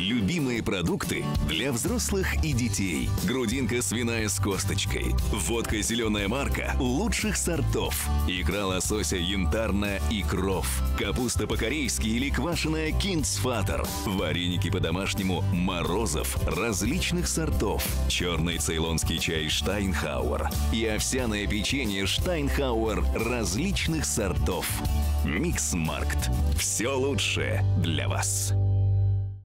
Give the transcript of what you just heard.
Любимые продукты для взрослых и детей. Грудинка свиная с косточкой. Водка зеленая марка лучших сортов. Икра лосося янтарная и кров. Капуста по-корейски или квашеная кинцфатер. Вареники по-домашнему Морозов различных сортов. Черный цейлонский чай Штайнхауэр. И овсяное печенье Штайнхауэр различных сортов. Миксмаркт. Все лучшее для вас.